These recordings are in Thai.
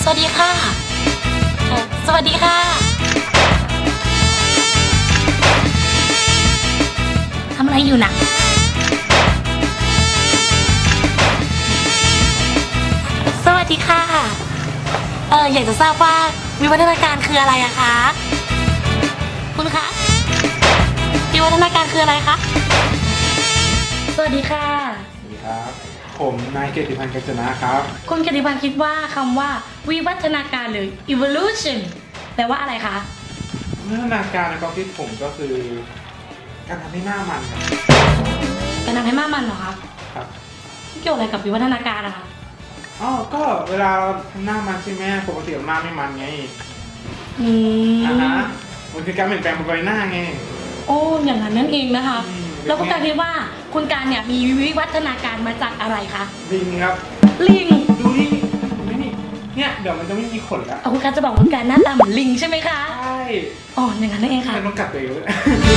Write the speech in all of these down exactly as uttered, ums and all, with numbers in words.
วัสดีค่ะสวัสดีค่ะทำอะไรอยู่นะสวัสดีค่ะเอออยากจะทราบว่าวิวัฒนาการคืออะไรอะคะคุณคะวิวัฒนาการคืออะไรคะสวัสดีค่ะสวัสดีครับผมนายเกียรติพันธ์กัญจนะครับคุณเกียรติพันธ์คิดว่าคำว่าวิวัฒนาการหรือ evolution แปลว่าอะไรคะวิวัฒนาการในความคิดผมก็คือการทำให้หน้ามันการทำให้หน้ามันเหรอคะครับเกี่ยวอะไรกับวิวัฒนาการอะคะอ๋อก็เวลาทำหน้ามันใช่ไหมปกติหน้าไม่มันไงอืมอ่าฮะมันคือการเปลี่ยนแปลงบนใบหน้าไงโอ้อย่างนั้นนั่นเองนะคะแล้วคุณการคิดว่าคุณการเนี่ยมีวิวัฒนาการมาจากอะไรคะลิงครับลิงดูนี่ดูนี่เนี่ยเดี๋ยวมันจะไม่มีขนแล้วคุณการจะบอกคุณการหน้าตาเหมือนลิงใช่ไหมคะใช่อ๋ออย่างนั้นนั่นเองค่ะต้องกัดตัวเองเลย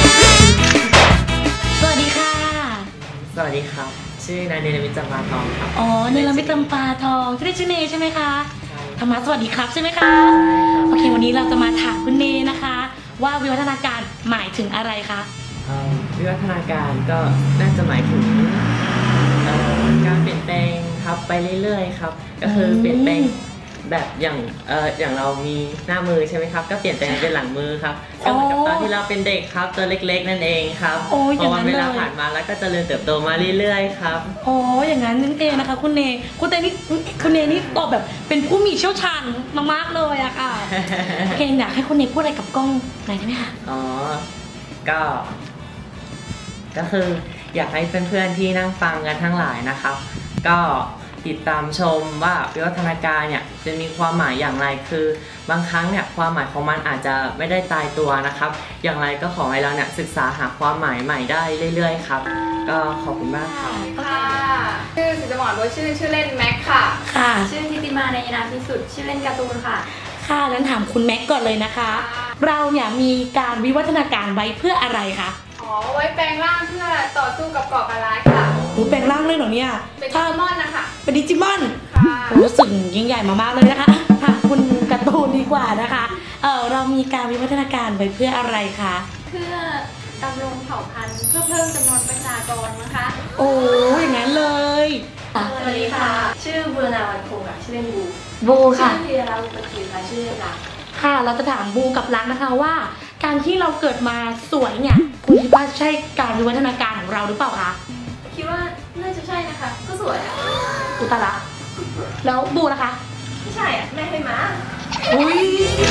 สวัสดีค่ะสวัสดีครับชื่อนายเนรมิตจำปาทองครับอ๋อเนรมิตจำปาทองชื่อชื่อเนใช่ไหมคะธรรมะสวัสดีครับใช่ไหมคะโอเควันนี้เราจะมาถามคุณเนนะคะว่าวิวัฒนาการหมายถึงอะไรคะวิวัฒนาการก็น่าจะหมายถึงการเปลี่ยนแปลงครับไปเรื่อยๆครับก็คือเปลี่ยนแปลงแบบอย่างเอ่ออย่างเรามีหน้ามือใช่ไหมครับก็เปลี่ยนแปลงเป็นหลังมือครับก็เหมือนกับตอนที่เราเป็นเด็กครับตัวเล็กๆนั่นเองครับพอวันเวลาผ่านมาแล้วก็เจริญเติบโตมาเรื่อยๆครับโอ้อย่างนั้นนั่นเองนะคะคุณเนคุณเนนี่คุณเนนี่ตอบแบบเป็นผู้มีเชี่ยวชาญมากๆเลยอะค่ะโอเคอยากให้คุณเนพูดอะไรกับกล้องหน่อยได้ไหมคะอ๋อก็ก็คืออยากให้เพื่อนๆที่นั่งฟังกันทั้งหลายนะครับก็ติดตามชมว่าวิวัฒนาการเนี่ยจะมีความหมายอย่างไรคือบางครั้งเนี่ยความหมายของมันอาจจะไม่ได้ตายตัวนะครับอย่างไรก็ขอให้เราเนี่ยศึกษาหาความหมายใหม่ได้เรื่อยๆครับก็ขอบคุณมากครับค่ะชื่อสิจมรโดยชื่อชื่อเล่นแม็กค่ะค่ะชื่อทิติมาในนามพิสุทธิ์ชื่อเล่นการ์ตูนค่ะค่ะงั้นถามคุณแม็กก่อนเลยนะคะเราเนี่ยมีการวิวัฒนาการไว้เพื่ออะไรคะอ๋อไว้แปลงร่างเพื่อต่อสู้กับก่อการร้ายค่ะหนูแปลงร่างเลยเหรอเนี่ยเป็นดิจิมอนนะคะเป็นดิจิมอนค่ะรู้สึกยิ่งใหญ่มากๆเลยนะคะค่ะคุณการ์ตูนดีกว่านะคะเออเรามีการวิวัฒนาการไว้เพื่ออะไรคะเพื่อดำรงเผ่าพันธุ์เพื่อเพิ่มจำนวนประชากรนะคะโอ้อย่างนั้นเลยสวัสดีค่ะชื่อบุรณาวันคงค่ะชื่อเล่นบูบูค่ะชื่อธีรรัตน์อุปกิจค่ะชื่อเล่นรักค่ะเราจะถามบูกับรักนะคะว่าการที่เราเกิดมาสวยเนี่ยคุณคิดว่าใช่การวิวัฒนาการของเราหรือเปล่าคะคิดว่าน่าจะใช่นะคะก็สวยอ่ะอุตละแล้วบูนะคะไม่ใช่อ่ะแม่ให้มาอุ้ย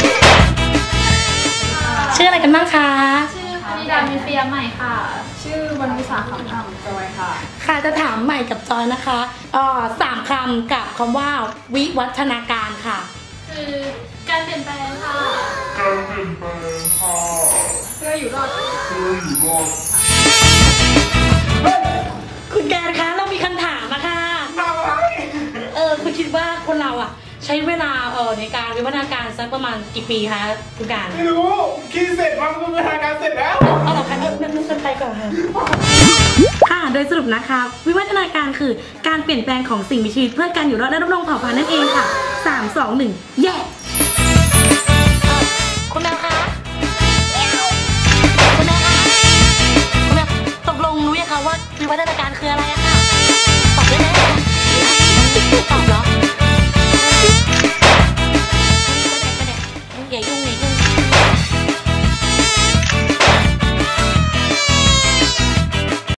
ชื่ออะไรกันบ้างคะชื่อพนิดามิเฟียใหม่ค่ะชื่อวันวิสาขำคำจอยค่ะค่ะจะถามใหม่กับจอยนะคะอ่อสามคำกับคำว่าวิวัฒนาการค่ะคือการเปลี่ยนแปลงค่ะการเปลี่ยนแปลงค่ะเพื่ออยู่รอดเพื่ออยู่รอดคุณแกนคะเรามีคำถามนะคะเออคุณคิดว่าคนเราอ่ะใช้เวลาเออในการวิวัฒนาการสักประมาณกี่ปีคะคุณการไม่รู้คิดเสร็จมันวิวัฒนาการเสร็จแล้วเอาหรอคะเออนั่นนั่นไปก่อนค่ะค่ะโดยสรุปนะคะวิวัฒนาการคือการเปลี่ยนแปลงของสิ่งมีชีวิตเพื่อการอยู่รอดและดำรงเผ่าพันธุ์นั่นเองค่ะสามสองหนึ่งแย่คุณแมวคะคุณแมวคะคุณแมวตกลงรู้ยังคะว่าวิวัฒนาการคืออะไรอะ